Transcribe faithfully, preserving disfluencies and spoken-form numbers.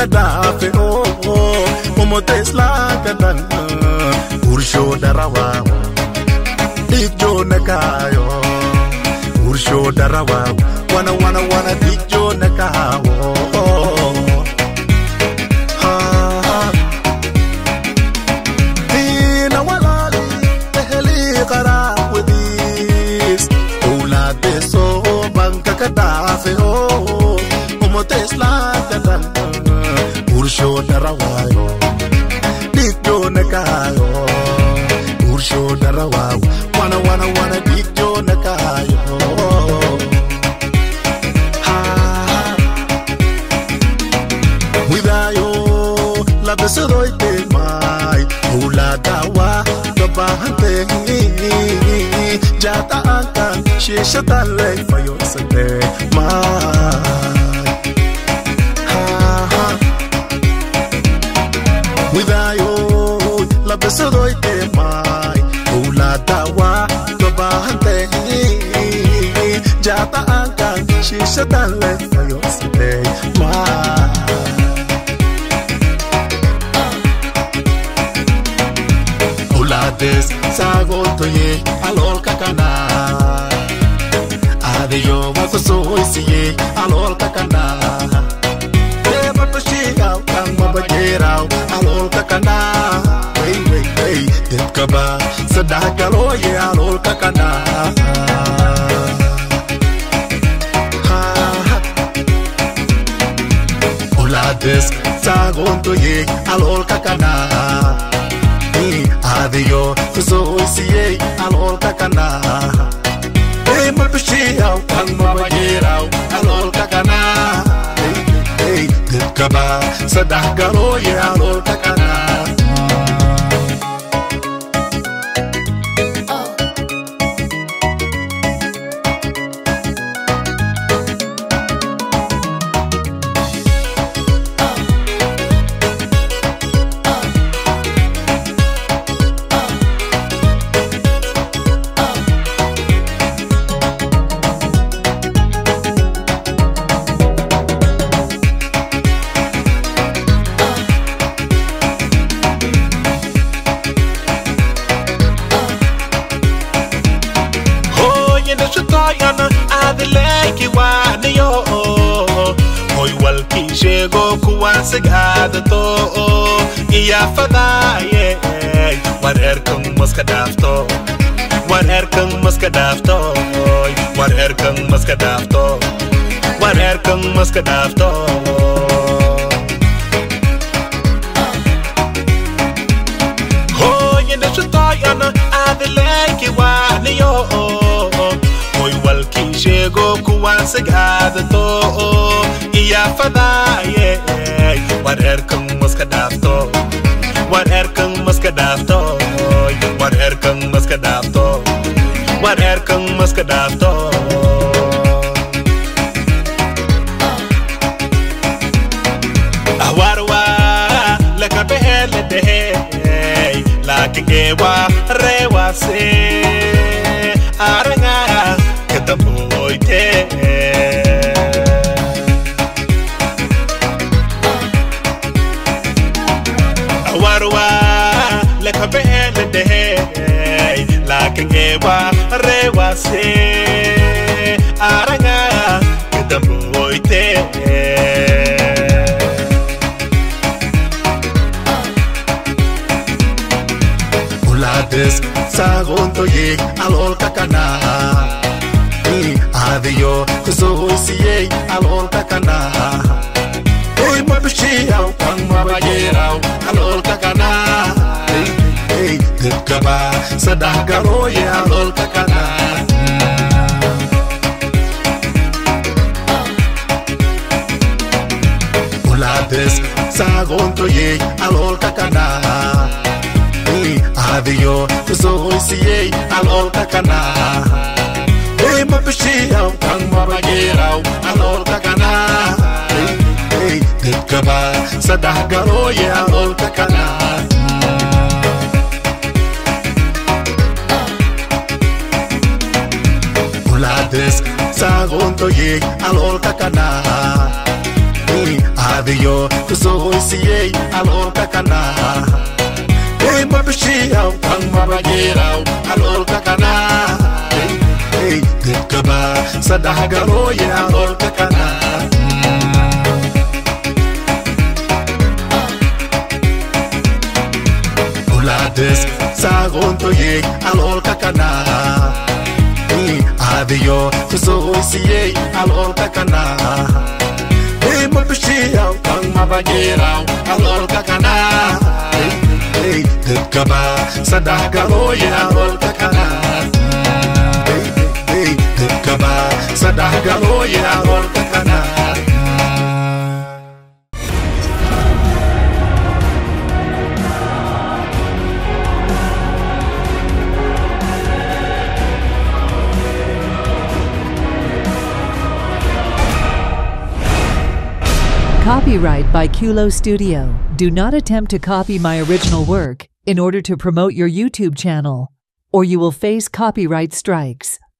kadafe oh Momo Tesla kadan Ursho darawa Dijo nakayo Ursho darawa Wana wana wana dijo nakawo Ha ha Dina walali Teheli kara wadis Ula deso Banka kadafe oh Momo Tesla kadan Ursho darawayo Dijo nakayo Ursho darawayo Wana wana wana dijo nakayo Ha Widayo La beso doy te mai Ula dawa Kabahante Jata angkan Shisha talek Fayo sate mai Widayo, la beso doy te mai Ula dawa, kabahante Jata angkan, shisha tale Fayo sate mai Ula des, sago toye Alol kakana Adeyo, wako soy siye Alol kakana Shigaw kang mabagiraw alol kakana Wey wey wey Dit ka ba sa dagaloye alol kakana Ha ha Ulades sa gontoye alol kakana Adiyo kusoy siye alol kakana Hey mabashigaw kang mabagiraw alol kakana Kaba sadah galo ye alol kakana Chegou com a cegada to e a fadaie War er kan maskadafto War er kan maskadafto War er kan maskadafto War er kan maskadafto Hoy en de chutayana adeleke wa yo Hoy walki chegou com a cegada to e a fadaie War er kan maskadafto War er kan maskadafto War er kan maskadafto War er kan maskadafto Awarwa la kabele de la kingewa rewa se aranga ketaboite Awarwa la kabele de la kingewa rewa se aranga ketaboite Ulades sagonto yek alol kakana Adiyo kusoy siye alol kakana Oy mabishiyaw kang mabayeraw alol kakana Hey, kaba sa dagaroye alol kakana Ulades sagonto yek alol kakana Adiyo kusoy siye alol kakana Hey mabishiyaw kang mabayeraw alol kakana Hey, kaba sa dagaroye alol kakana Ulades sagonto yek alol kakana adiyo kusoisiyey alolka kana hey mabshiyaw kan mabagiraw alolka kana hey hey dekaba sadahagaloye alolka kana ulades sagontoye alolka kana adiyo kusoisiyey alolka kana hey mabshiyaw kan mabagiraw alolka kana hey hey dekaba sadahagaloye alolka kana hey hey dekaba sadahagaloye alolka kana. Copyright by Kulo Studio. Do not attempt to copy my original work in order to promote your YouTube channel, or you will face copyright strikes.